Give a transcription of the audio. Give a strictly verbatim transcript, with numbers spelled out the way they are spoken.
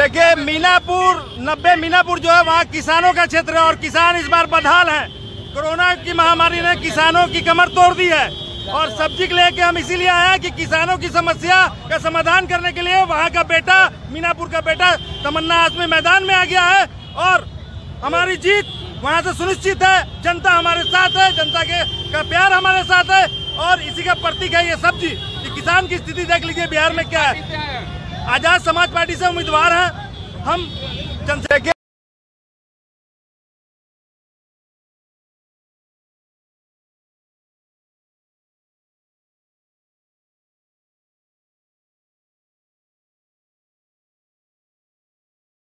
देखिए मीनापुर नब्बे मीनापुर जो है वहाँ किसानों का क्षेत्र है और किसान इस बार बदहाल है। कोरोना की महामारी ने किसानों की कमर तोड़ दी है और सब्जी के लेके हम इसीलिए आए हैं कि किसानों की समस्या का समाधान करने के लिए वहाँ का बेटा मीनापुर का बेटा तमन्ना आजमी मैदान में आ गया है और हमारी जीत वहाँ से सुनिश्चित है। जनता हमारे साथ है, जनता के का प्यार हमारे साथ है और इसी का प्रतीक है ये सब्जी। कि किसान की स्थिति देख लीजिए बिहार में क्या है। आजाद समाज पार्टी से उम्मीदवार हैं हम।